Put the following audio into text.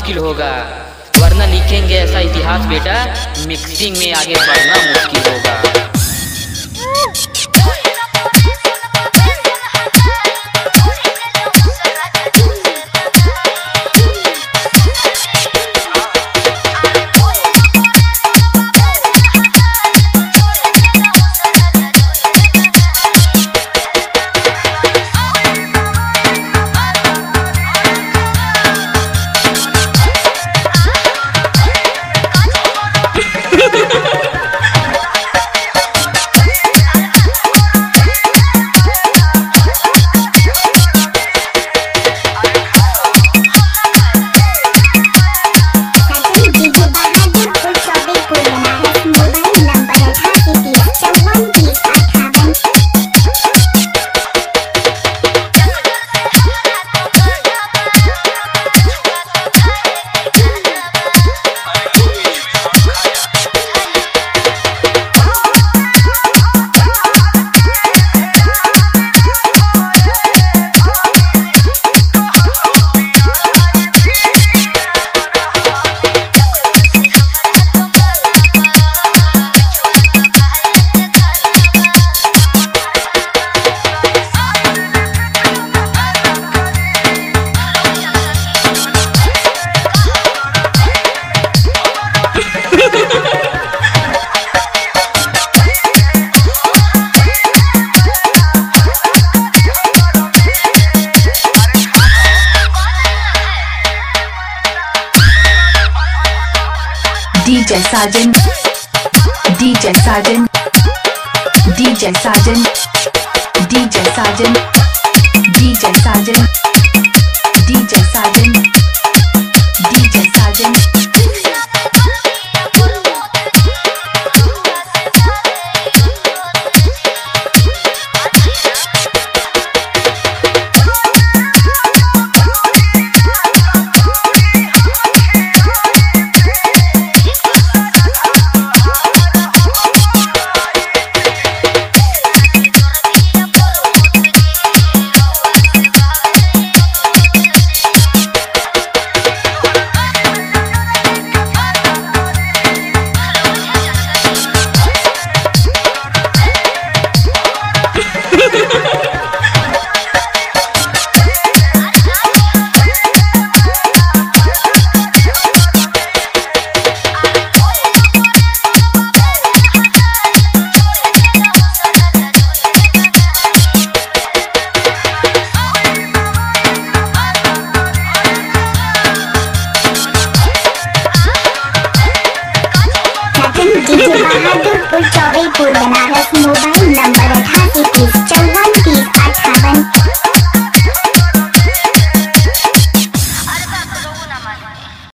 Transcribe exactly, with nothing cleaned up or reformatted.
मुश्किल होगा, वरना लिखेंगे ऐसा इतिहास बेटा, मिक्सिंग में आगे बढ़ना मुश्किल होगा। D J Sergeant, D J Sergeant, D J Sergeant, D J Sergeant, D J Sergeant, D J Sergeant, D J Sergeant. Bahadurpur Chaubepur बना